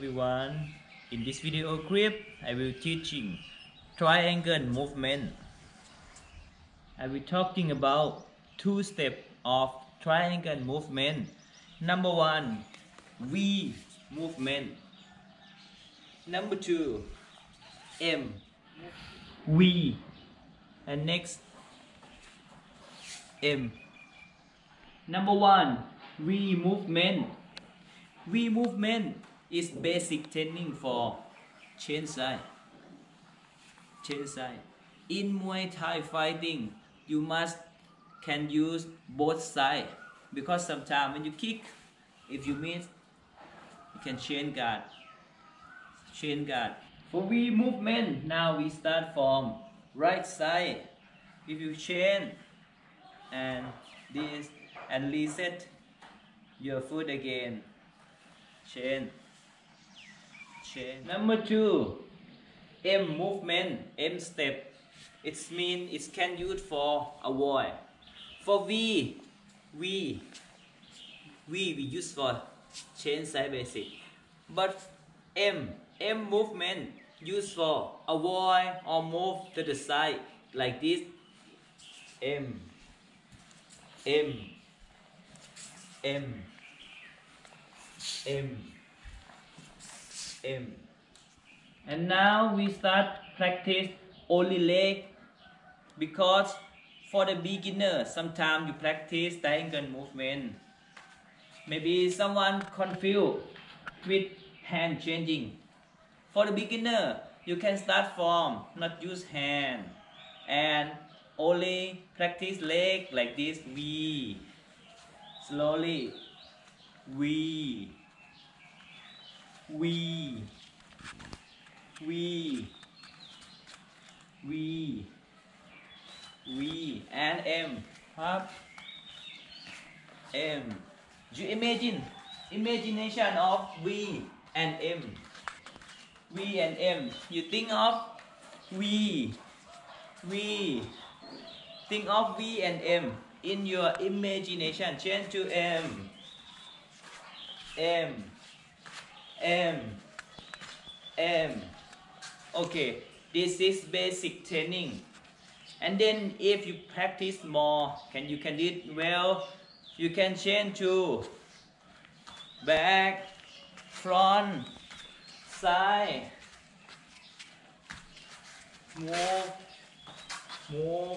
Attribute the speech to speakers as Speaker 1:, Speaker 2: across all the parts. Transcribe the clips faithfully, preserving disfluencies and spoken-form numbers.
Speaker 1: everyone. In this video clip, I will teaching triangle movement. I will talking about two steps of triangle movement. Number one, V movement. Number two, M, V, and next M. Number one, V movement. V movement is basic training for chain side. Chain side. In Muay Thai fighting, you must can use both sides because sometimes when you kick, if you miss, you can chain guard. Chain guard. For V movement, now we start from right side. If you chain and this and reset your foot again. Chain, chain. Number two, M movement, M step. It means it can use for avoid. For V, V, V we use for chain side basic. But M, M movement used for avoid or move to the side like this. M, M, M. M, M. And now we start practice only leg because for the beginner sometimes you practice triangle movement. Maybe someone confused with hand changing. For the beginner you can start from not use hand and only practice leg like this. V, slowly. V, V, V, V, V, and M, up, M. You imagine, imagination of V and M, V and M. You think of V, V, think of V and M in your imagination. Change to M. M, M, M. Okay, this is basic training. And then if you practice more, can you can do it well, you can change to back, front, side, move, move.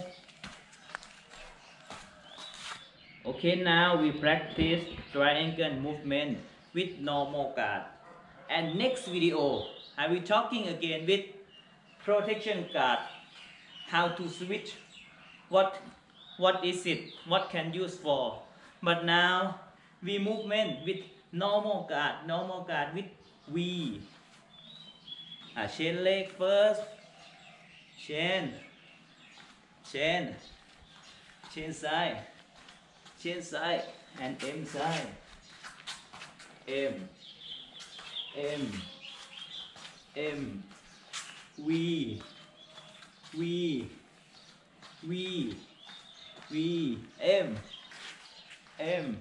Speaker 1: Okay, now we practice triangle movement with normal guard. And next video, I will talking again with protection guard. How to switch, what, what is it, what can use for. But now, we movement with normal guard, normal guard with V. Ah, chain leg first, chain, chain, chain side. Chain side and M side. M, M, M, V, V, V, V, M, M,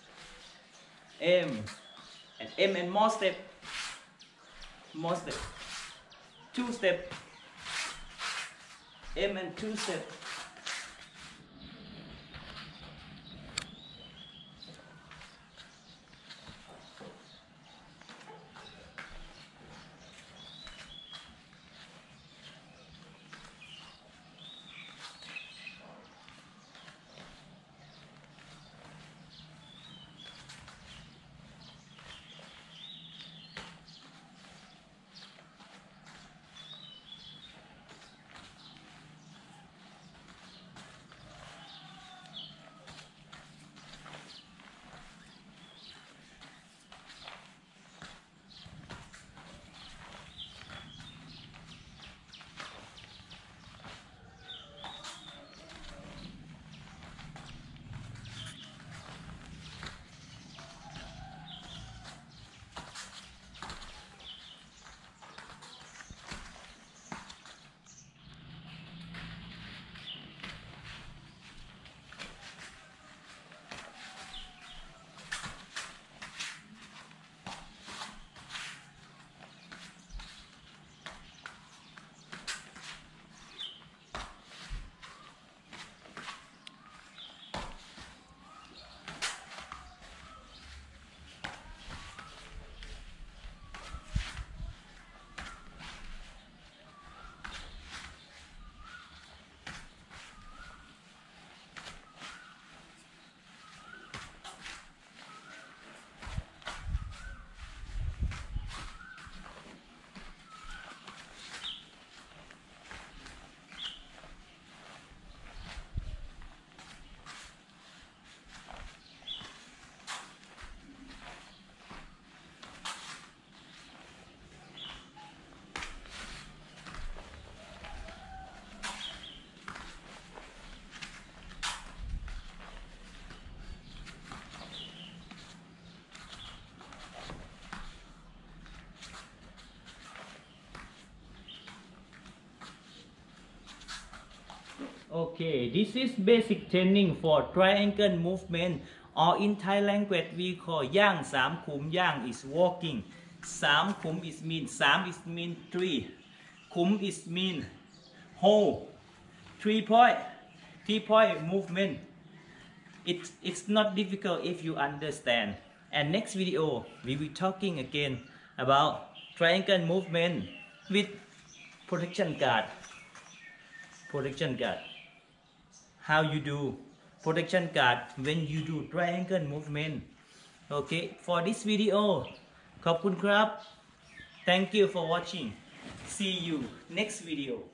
Speaker 1: M, and M and more step, more step, two step, M and two step. Okay, this is basic training for triangle movement, or in Thai language we call ย่างสามขุมย่าง is walking สามขุม is mean สาม is mean three ขุม is mean whole three point three point movement. It's it's not difficult if you understand. And next video we will be talking again about triangle movement with protection guard. Protection guard. How you do protection guard when you do triangle movement. Okay, for this video ขอบคุณครับ Thank you for watching. See you next video.